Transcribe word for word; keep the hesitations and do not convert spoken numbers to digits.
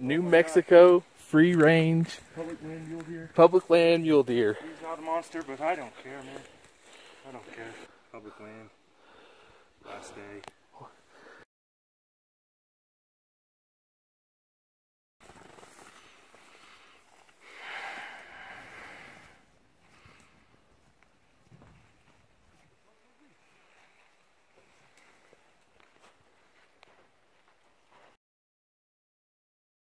New Mexico free range Public land mule deer. Public land mule deer. He's not a monster, but I don't care, man. I don't care. Public land. Last day.